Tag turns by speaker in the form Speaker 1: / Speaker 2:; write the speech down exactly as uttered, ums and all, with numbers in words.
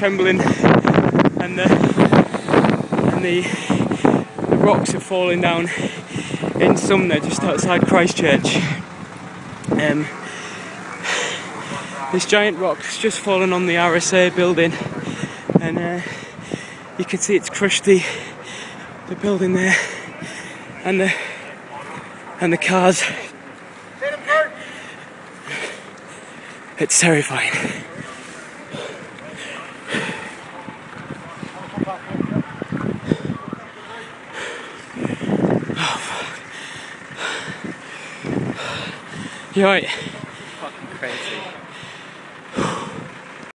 Speaker 1: trembling, and the and the, the rocks are falling down in Sumner, just outside Christchurch. Um, this giant rock's just fallen on the R S A building, and uh, you can see it's crushed the the building there, and the and the cars. It's terrifying. Oh, fuck. You alright?